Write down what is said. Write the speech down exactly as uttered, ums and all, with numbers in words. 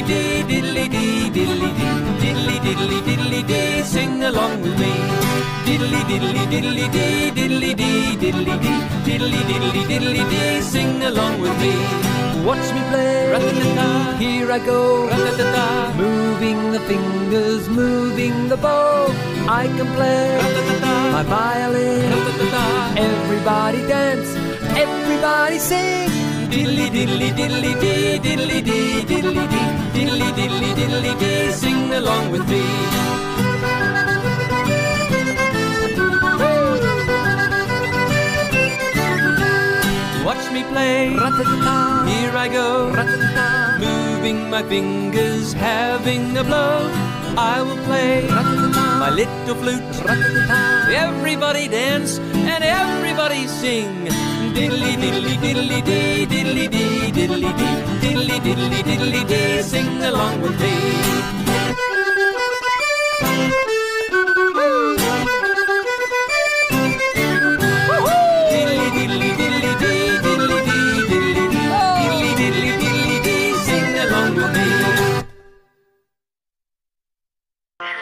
dee, diddly dee, diddly dee, diddly diddly diddly dee, sing along with me. Diddly diddly diddly dee, diddly dee, diddly dee, diddly diddly diddly dee, sing along with me. Watch me play, ra-ta-ta-ta, here I go, ra-ta-ta-ta, moving the fingers, moving the bow. I can play, ra-ta-ta-ta, my violin, ra-ta-ta-ta. Everybody dance, everybody sing. Diddly diddly diddly dee, diddly dee, diddly dee, diddly diddly diddly dee, sing along with me. Watch me play, ra-ta-ta-ta, here I go, ra-ta-ta-ta, moving my fingers, having a blow. I will play, ra-ta-ta-ta, my little flute, ra-ta-ta-ta. Everybody dance and everybody sing. Diddly diddly diddly dee, diddly dee, diddly dee, diddly diddly diddly dee, sing along with me.